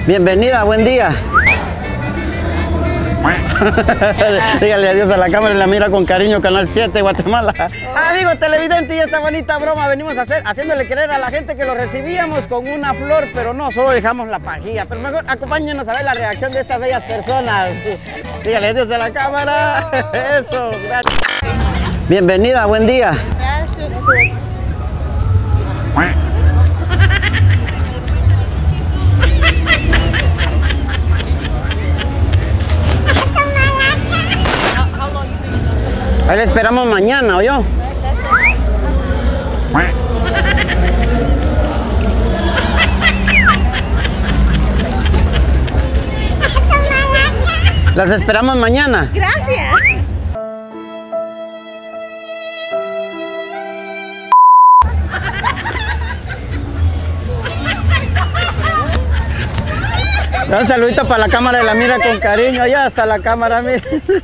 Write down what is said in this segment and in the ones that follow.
Bienvenida, buen día. Dígale adiós a la cámara y la mira con cariño, Canal 7, Guatemala. Amigos televidentes, y esta bonita broma venimos a hacer, haciéndole creer a la gente que lo recibíamos con una flor, pero no, solo dejamos la pajilla. Pero mejor acompáñenos a ver la reacción de estas bellas personas. Dígale adiós a la cámara. Eso, gracias. Bienvenida, buen día. Gracias. Ahí le esperamos mañana, ¿oyó? Las esperamos mañana. Gracias. Un saludito para la cámara y la mira con cariño. Allá está la cámara, mira.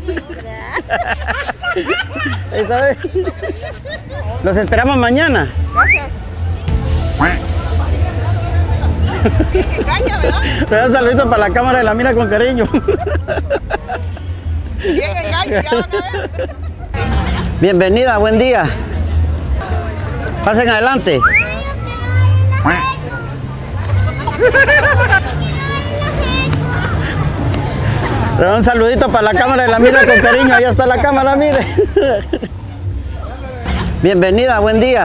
Ahí sabe. Los esperamos mañana. Gracias. Qué engaña, ¿verdad? Un saludito para la cámara y la mira con cariño. Bien engaño, ya van a ver. Bienvenida, buen día. Pasen adelante. Pero un saludito para la cámara y la mira con cariño. Allá está la cámara, mire. Bienvenida, buen día.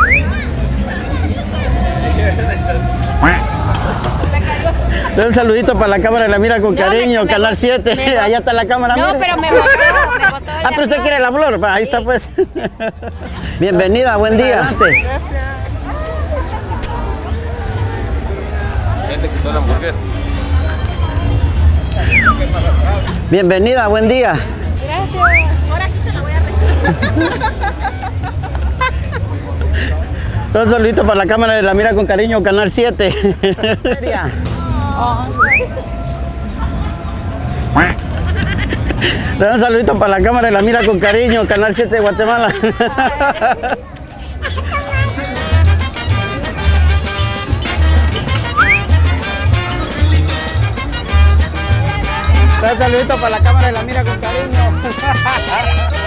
Un saludito para la cámara y la mira con cariño, Canal 7. Allá está la cámara, no, mire. pero me botó Ah, pero usted quiere la flor. Ahí está, pues. Bienvenida, buen día. Adelante. ¿Quién te quitó la hamburguesa? Bienvenida, buen día. Gracias. Ahora sí se la voy a recibir. Un saludito para la cámara y la mira con cariño, Canal 7. Un saludito para la cámara y la mira con cariño, Canal 7 de Guatemala. Un saludito para la cámara y la mira con cariño.